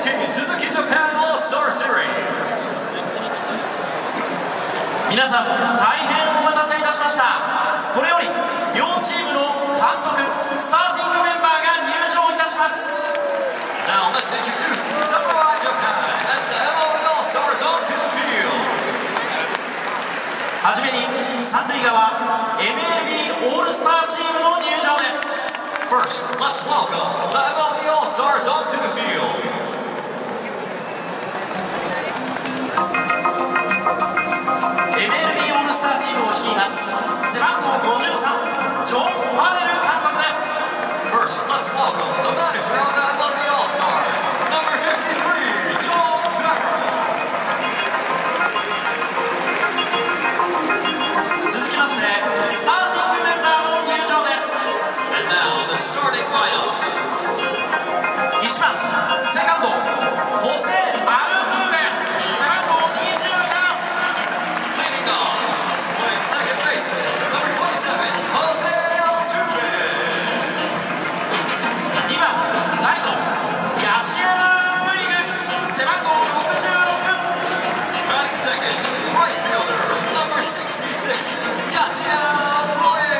Suzuki Japan All-Star Series。皆さん、大変お待たせいたしました。これより両チームの監督、スターティングメンバーが入場いたします。Now let's introduce Samurai Japan and the MLB All-Stars onto the field。はじめに三塁側 MLB オールスターチームの入場です。First, let's welcome the MLB All-Stars onto the field。MLB オールスターチームを率います背番号53、ジョン・ファレル監督です。First, let's welcome the manager of the MLB All-Stars, number 53, John Farrell。続きまして、スターティングメンバーの入場です。And now, the starting lineup。1番、セカンド、ホセ・アルトゥーベ、背番号27。Second baseman, number 27, Jose Altuve。 2番ライト、ヤシエル・ブリグ、背番号66。 Batting second, right fielder, number 66, Yasiel Puig。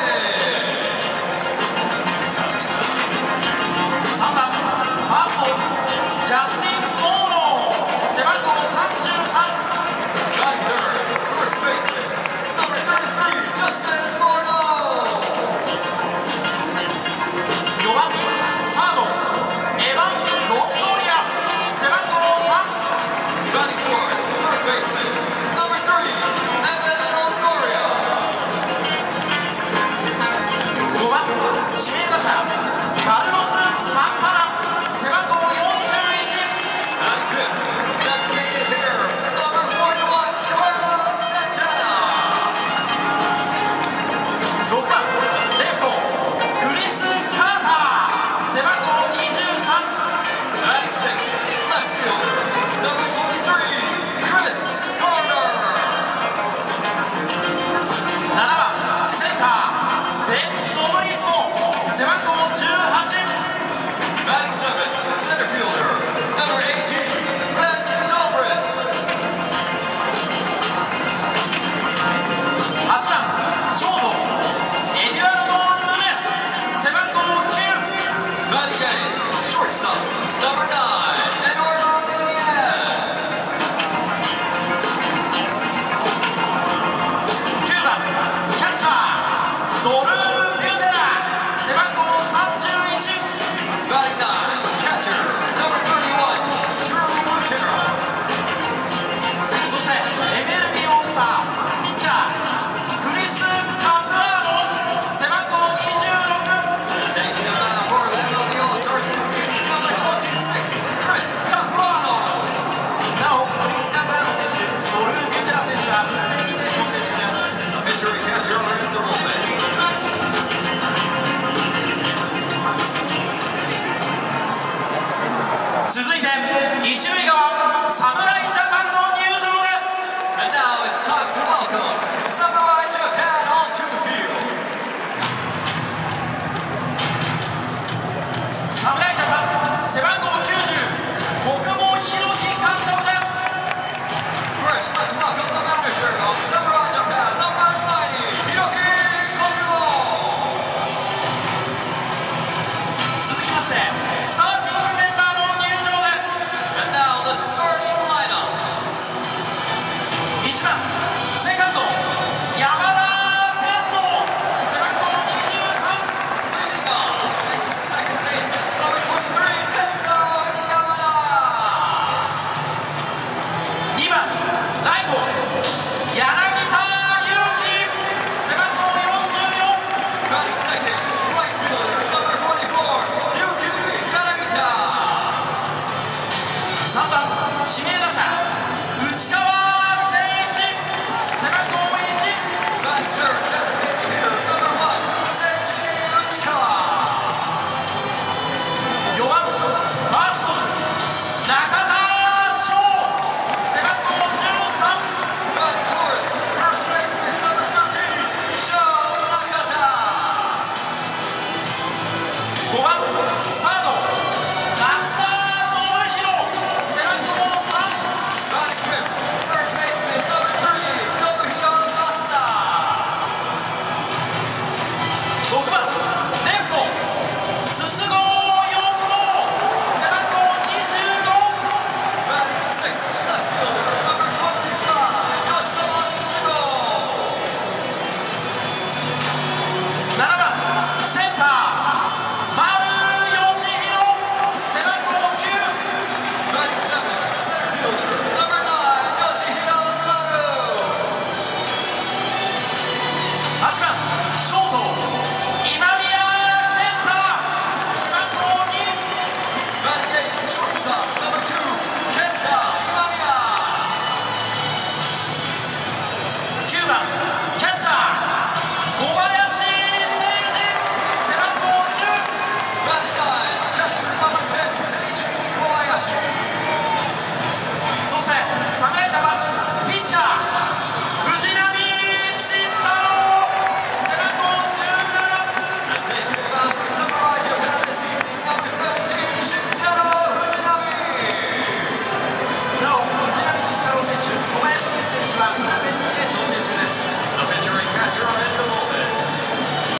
3番ファースト、ジャスティン・モーノー、背番号33。 Batting third, first baseman、number 33, Justin Morneau。 4番サード、エヴァン・ロンゴリア、背番号3。 Batting fourth, third baseman, number 3, Evan Longoria。 5番指名打者、カルロス・サンタナ、背番号41。 And fifth, designated hitter, number 41, Carlos Santana。 6番レフト、クリス・カーター、背番号23。 Batting sixth, left fielder, number 23, Chris Carter。 7番センター、ベン・ゾブリスト、背番号18。 Batting seventh, center fielder, number 18, Ben Zobrist。 8番ショート、エデュアルド・ヌネス、背番号9。 Batting eighth, shortstop, number 9, Eduardo Nunez。 9番キャッチャー、ドルー・ビュテラ、背番号31。 Batting nine, catcher, number 31, Drew Butera。 そして MLB オールスターピッチャー、クリス・カプラーノ、背番号26。 Taking the mound for the MLB All-Stars this season, number 26, Chris Capuano。 なお、クリス・カプラーノ選手、ドルー・ビュテラ選手はブルペンにて調整中です。 Pitcher and catcher are in the bullpen。 続いて一塁側